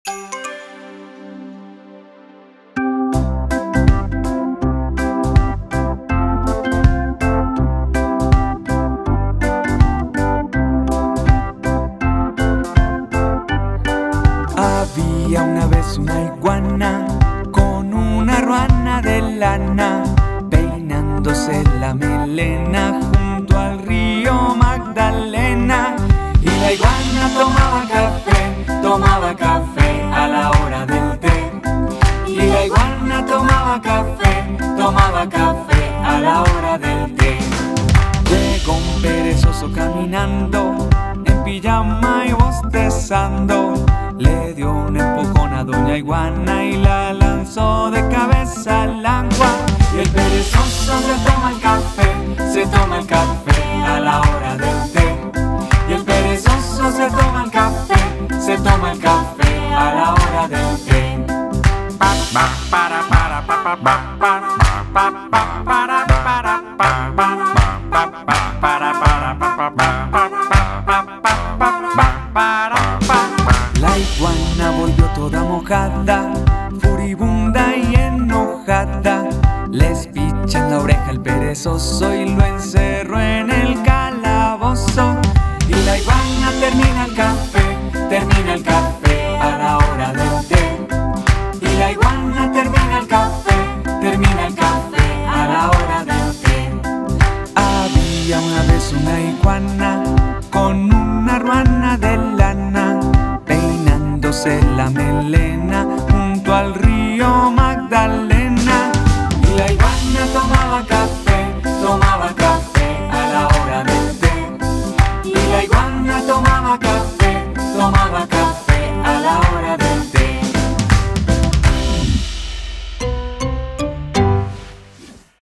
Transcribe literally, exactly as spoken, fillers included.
Había una vez una iguana con una ruana de lana, peinándose la melena junto al río Magdalena. Y la iguana tomaba café, tomaba café a la hora del té. Y la iguana tomaba café, tomaba café a la hora del té. Llegó un perezoso caminando en pijama y bostezando. Le dio un empujón a doña iguana y la lanzó de cabeza al agua. Y el perezoso se toma el café, se toma el café a la hora del té. Y el perezoso se toma el café, se toma el café a la hora del té. Pa pa para para pa pa pa pa pa pa para para pa pa pa para para pa pa pa para pa. La iguana volvió toda mojada, furibunda y enojada. Le espicha en la oreja el perezoso y lo encerró en el calabozo. Y la iguana termina el café, termina el café a la hora del té. Y la iguana termina el café, termina el café a la hora del té. Había una vez una iguana con una ruana de lana, peinándose la melena junto al río Magdalena. Y la iguana tomaba café,